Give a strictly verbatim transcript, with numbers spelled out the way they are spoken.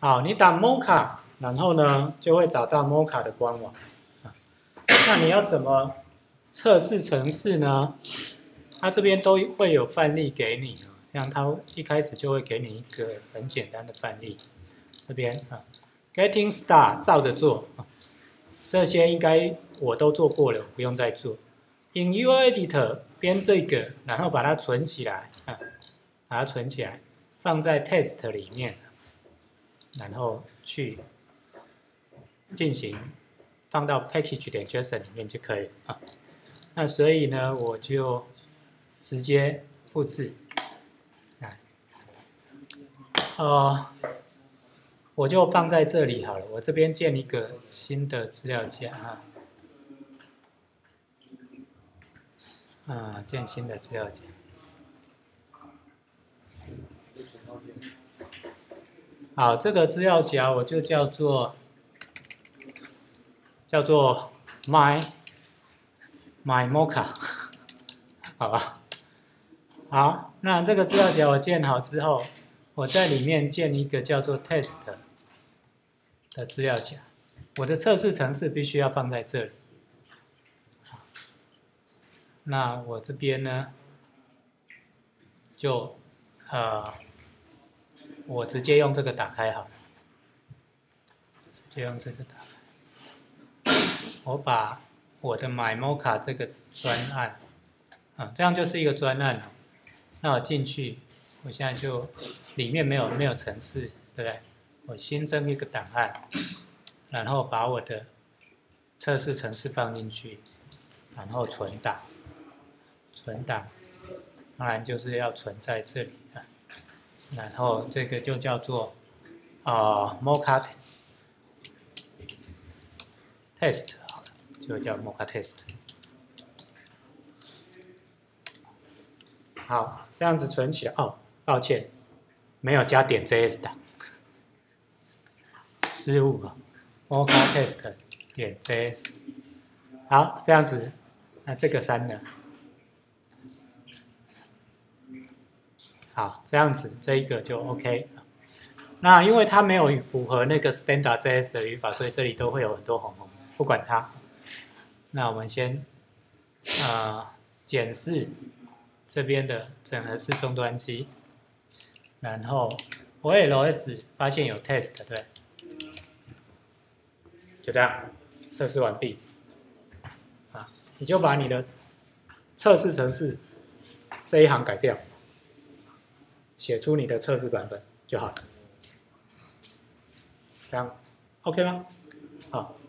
好，你打 Mocha， 然后呢就会找到 Mocha 的官网。那你要怎么测试程式呢？它这边都会有范例给你，像它一开始就会给你一个很简单的范例。这边啊 ，Getting Start 照着做，这些应该我都做过了，不用再做。In your editor 编这个，然后把它存起来，啊，把它存起来，放在 test 里面，然后去进行放到 package 点 JSON 里面就可以了啊。那所以呢，我就直接复制，来，呃，我就放在这里好了。我这边建一个新的资料夹啊。啊，建新的资料夹。好，这个资料夹我就叫做叫做 my my mocha， 好吧？好，那这个资料夹我建好之后，我在里面建一个叫做 test 的资料夹。我的测试程式必须要放在这里。那我这边呢，就呃，我直接用这个打开好了，直接用这个打开。我把我的 MyMocha 这个专案，啊，这样就是一个专案了。那我进去，我现在就里面没有没有程式，对不对？我新增一个档案，然后把我的测试程式放进去，然后存档。存档，当然就是要存在这里啊。然后这个就叫做啊 Mocha test 好了，就叫 Mocha test。好，这样子存起来。哦，抱歉，没有加点 .js 档，失误啊 ，Mocha test 点 .js。好，这样子，那这个删了。好，这样子这一个就 OK。那因为它没有符合那个 Standard.js 的语法，所以这里都会有很多红红，不管它。那我们先呃检视这边的整合式终端机，然后 O L S 发现有 test， 对，就这样测试完毕。啊，你就把你的测试程式这一行改掉。写出你的测试版本就好了，这样 OK 吗？好。